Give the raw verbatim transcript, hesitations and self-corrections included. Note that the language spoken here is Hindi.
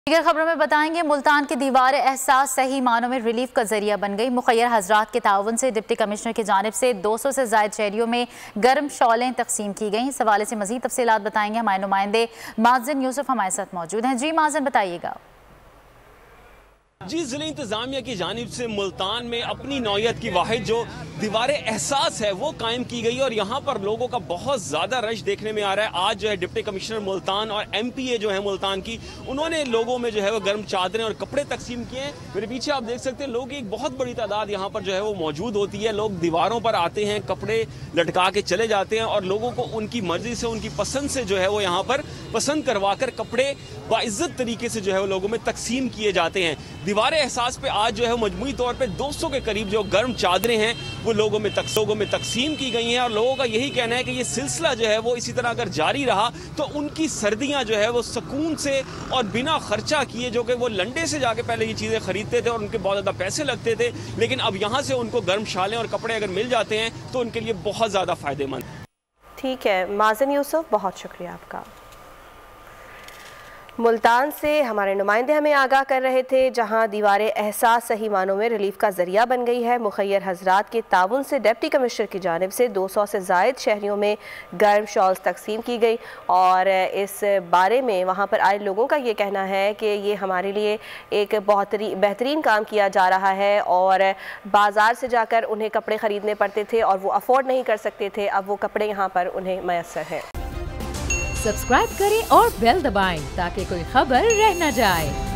दीगर खबरों में बताएंगे, मुल्तान की दीवार एहसास सही मानों में रिलीफ का जरिया बन गई। मुखैर हजरात के ताउन से डिप्टी कमिश्नर की जानिब से दो सौ से ज्यादा शहरियों में गर्म शॉलें तकसीम की गई। इस हवाले से मजीद तफसीलात बताएंगे हमारे नुमाइंदे माजिन यूसुफ हमारे साथ मौजूद हैं। जी माजिन, बताइएगा। जी, जिले इंतजामिया की जानिब से मुल्तान में अपनी नौयत की वाहिद जो दीवार एहसास है वो कायम की गई और यहाँ पर लोगों का बहुत ज़्यादा रश देखने में आ रहा है। आज जो है डिप्टी कमिश्नर मुल्तान और एम पी ए जो है मुल्तान की, उन्होंने लोगों में जो है वो गर्म चादरें और कपड़े तकसीम किए हैं। मेरे पीछे आप देख सकते हैं, लोगों की एक बहुत बड़ी तादाद यहाँ पर जो है वो मौजूद होती है। लोग दीवारों पर आते हैं, कपड़े लटका के चले जाते हैं और लोगों को उनकी मर्जी से, उनकी पसंद से जो है वो यहाँ पर पसंद करवा कर कपड़े बाइज्जत तरीके से जो है वो लोगों में तकसीम किए जाते हैं। दीवार एहसास पे आज जो है मजमूई तौर पे दो सौ के करीब जो गर्म चादरें हैं वो लोगों में तक, लोगों में तकसीम की गई हैं और लोगों का यही कहना है कि ये सिलसिला जो है वो इसी तरह अगर जारी रहा तो उनकी सर्दियां जो है वो सुकून से और बिना खर्चा किए, जो कि वो लंडे से जाके पहले ये चीज़ें खरीदते थे और उनके बहुत ज़्यादा पैसे लगते थे, लेकिन अब यहाँ से उनको गर्म शालें और कपड़े अगर मिल जाते हैं तो उनके लिए बहुत ज़्यादा फ़ायदेमंद। ठीक है माजिन यूसुफ, बहुत शुक्रिया आपका। मुल्तान से हमारे नुमाइंदे हमें आगाह कर रहे थे, जहां दीवार एहसास सही मानों में रिलीफ का जरिया बन गई है। मुखैर हजरात के ताउन से डिप्टी कमिश्नर की जानिब से दो सौ से ज़ायद शहरियों में गर्म शॉल्स तकसीम की गई और इस बारे में वहां पर आए लोगों का ये कहना है कि ये हमारे लिए एक बहुत बेहतरीन काम किया जा रहा है और बाज़ार से जाकर उन्हें कपड़े ख़रीदने पड़ते थे और वो अफोर्ड नहीं कर सकते थे, अब वो कपड़े यहाँ पर उन्हें मैसर हैं। सब्सक्राइब करें और बेल दबाएं ताकि कोई खबर रह न जाए।